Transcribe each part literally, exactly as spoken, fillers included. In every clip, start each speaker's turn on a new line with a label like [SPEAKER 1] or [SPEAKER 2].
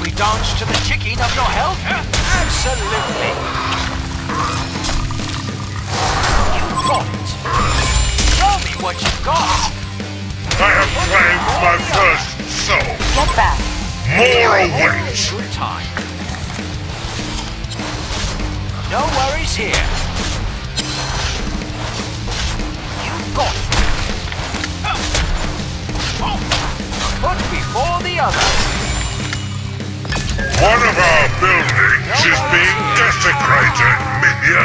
[SPEAKER 1] we dance to the ticking of your health? Absolutely. You got it. Show me what you've got.
[SPEAKER 2] I have claimed my first soul.
[SPEAKER 3] Get back.
[SPEAKER 2] More awaits.
[SPEAKER 1] Good time. No worries here. You got it. Put before the other.
[SPEAKER 2] One of our buildings is being desecrated, minion.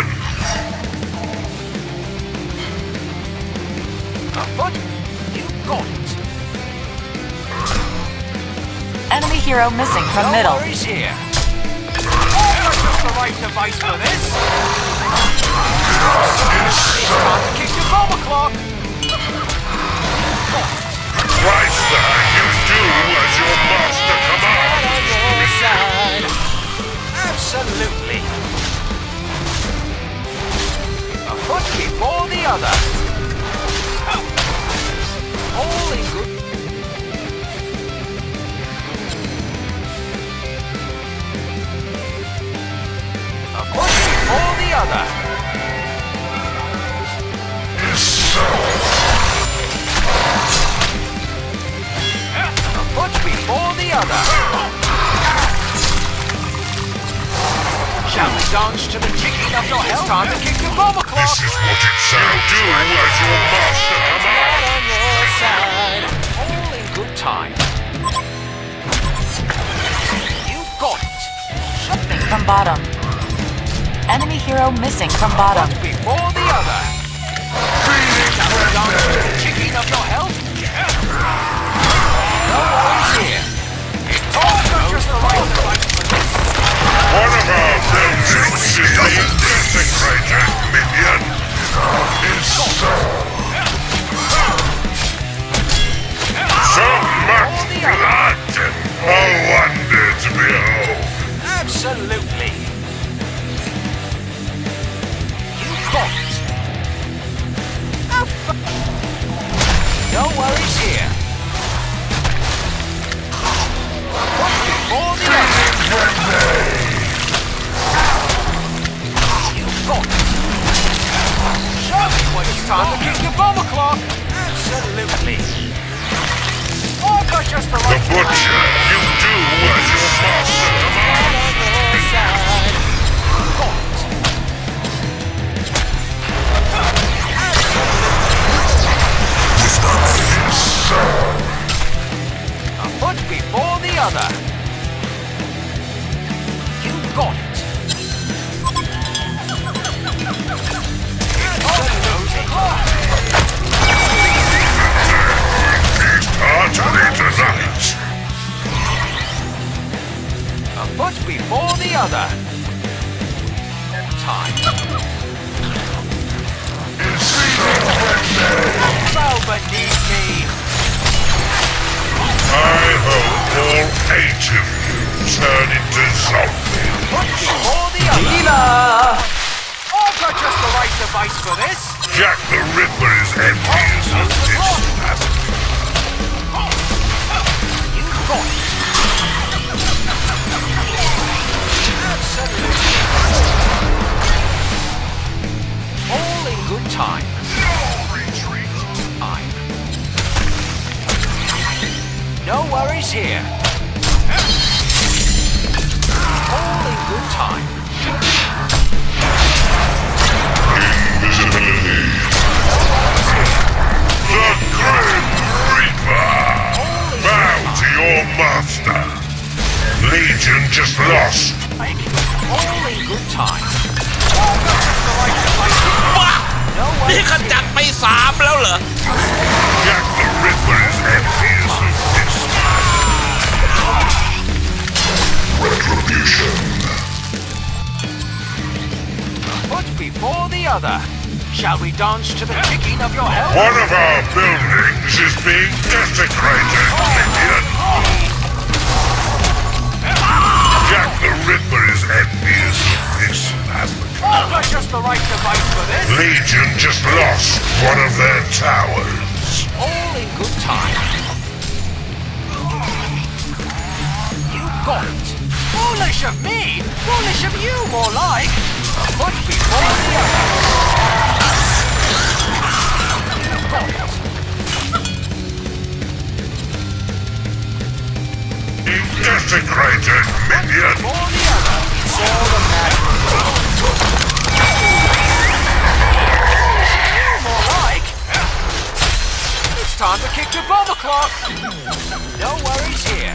[SPEAKER 1] A foot. You got it.
[SPEAKER 3] Enemy hero missing from
[SPEAKER 1] no
[SPEAKER 3] middle.
[SPEAKER 1] No worries here. Oh, that's just the right device for this. It's time to kick your bomber clock.
[SPEAKER 2] Right there, you do as your master commands.
[SPEAKER 1] On your side. Absolutely. A foot before the other. All in good. A foot before the other. A foot before the other. Shall we dance to the ticking of your health? It's time to kick the bomber clock.
[SPEAKER 2] This is what it shall do as your master commands.
[SPEAKER 1] On your side. All in good time. You got it.
[SPEAKER 3] Missing from bottom. Enemy hero missing from bottom.
[SPEAKER 1] One before the other. Shall we dance to the ticking of your health? No worries here. It's all just the right device for this.
[SPEAKER 2] One of our buildings is being desecrated, minion. Is so. So much blood. A wonder to behold.
[SPEAKER 1] Absolutely. You got it. No worries here. One before the other. You got it. Show me what it's time to kick your bomber clock. Absolutely. Oh, not just the
[SPEAKER 2] The
[SPEAKER 1] right
[SPEAKER 2] butcher, you do as your master commands.
[SPEAKER 1] on your side. Got it. A foot before the other. You got it.
[SPEAKER 2] Eat heartily tonight.
[SPEAKER 1] A foot before the other. Time. Bow beneath me.
[SPEAKER 2] I hope all eight of you turn into zombies.
[SPEAKER 1] Foot before the other. I've got just the right device for this.
[SPEAKER 2] Jack the Ripper is envious of this happening.
[SPEAKER 1] You got it. Absolutely. All in good time.
[SPEAKER 2] No retreat.
[SPEAKER 1] Time. No worries here. All in good time.
[SPEAKER 2] Invisibility. The Grim Reaper. Bow to your master. Legion just lost.
[SPEAKER 1] All in good time. No
[SPEAKER 4] นี่
[SPEAKER 1] worries
[SPEAKER 4] ขจัดไปสามแล้วเหรอ
[SPEAKER 2] Jack the Ripper is envious of this. Retribution.
[SPEAKER 1] Foot before the other. Shall we dance to the ticking of your health?
[SPEAKER 2] One of our buildings is being desecrated, minion. Jack the Ripper is envious of this happening.
[SPEAKER 1] Oh, not just the right device for this.
[SPEAKER 2] Legion just lost one of their towers.
[SPEAKER 1] All in good time. You got it. Foolish of me! Foolish of you, more like! A foot before the other. Got it.
[SPEAKER 2] Desecrated minion!
[SPEAKER 1] Before the other. It's all the matter. You, more like! It's time to kick the bomber clock! No worries here.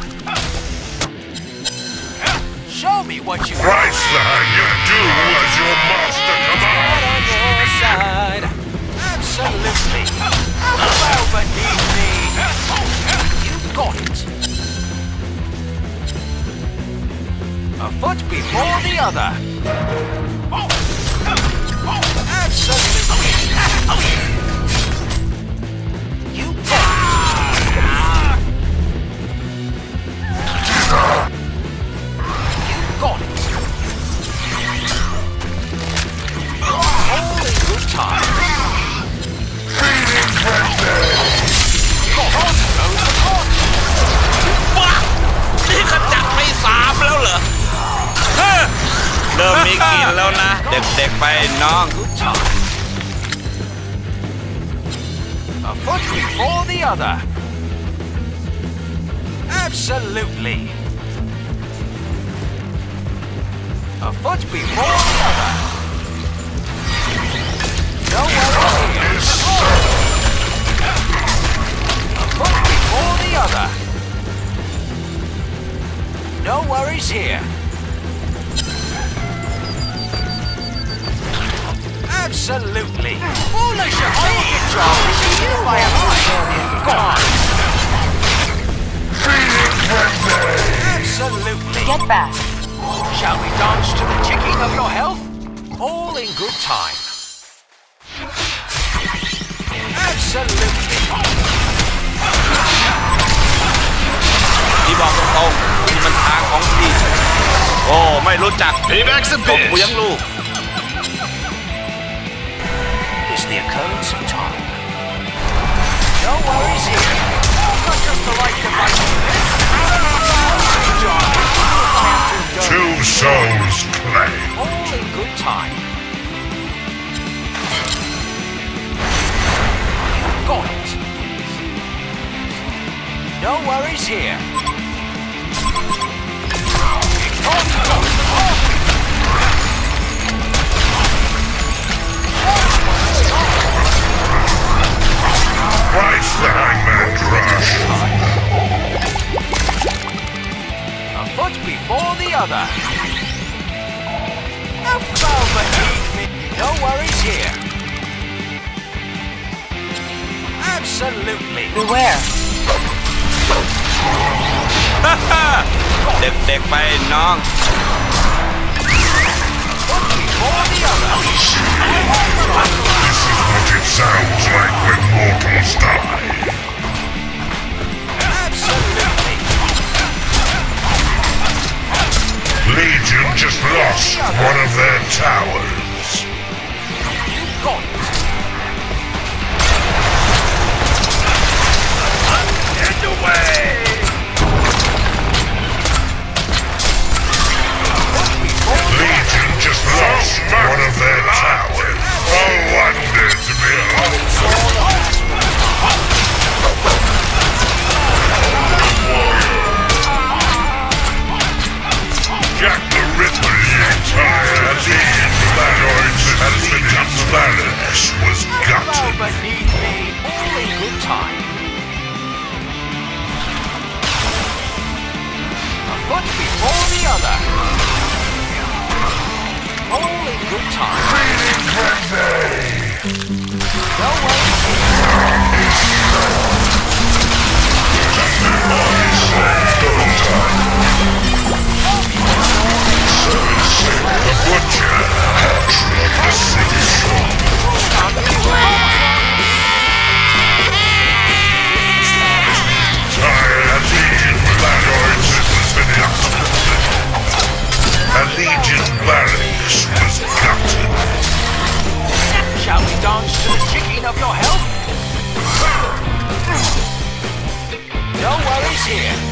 [SPEAKER 1] Show me what you
[SPEAKER 2] Christ, lad, you do as your master commands!
[SPEAKER 1] on your side. Absolutely. Well beneath me. You got it. A foot before the other. Absolutely. You got it. You got it. All in good time. Go on, close the pot.
[SPEAKER 4] ว้านี่ขจัดไปสามแล้วเหรอเฮ้อเริ่มมีกลิ่นแล้วนะ เด็กๆไปน้อง
[SPEAKER 1] Good time. A foot before the other. Absolutely. A foot before the other. No worries here. A foot before the other. No worries here. Absolutely. Foolish of me! Job is you, I am right. Go on. Absolutely.
[SPEAKER 3] Get back.
[SPEAKER 1] Shall we dance to the ticking of your health? All in good time. Absolutely.
[SPEAKER 4] ที่บอกตรงๆนี่มันทางของพี่ โอ้ไม่รู้จัก
[SPEAKER 2] Payback's a
[SPEAKER 4] ตบกูยังลูก
[SPEAKER 1] Is the occurrence of time. No worries here. Not just the right device for this. Job is you, I am too dirty.
[SPEAKER 2] Two souls claim.
[SPEAKER 1] All in good time. You got it. No worries here. On, on, on.
[SPEAKER 2] Christ, the hangman crush.
[SPEAKER 1] A foot before the other. A foul beneath me. No worries here. Absolutely.
[SPEAKER 3] Beware.
[SPEAKER 4] เด็กๆไปน้อง
[SPEAKER 1] Foot before the other.
[SPEAKER 2] This is what it sounds like when mortals die.
[SPEAKER 1] Absolutely.
[SPEAKER 2] Legion just lost one of their towers.
[SPEAKER 1] You got it.
[SPEAKER 2] In the way! Legion just lost one of their towers. A wonder to behold. Jack the Ripper, the entire Legion Bladoids and Legion's barracks was
[SPEAKER 1] Well
[SPEAKER 2] gutted.
[SPEAKER 1] beneath me. All in good time. A foot before the other. All in good time. No worries
[SPEAKER 2] The Butcher, patron of the city shore. Tired Legion Bladoids has been gutted. A Legion barracks was gutted.
[SPEAKER 1] Shall we dance to the ticking of your health? No worries here.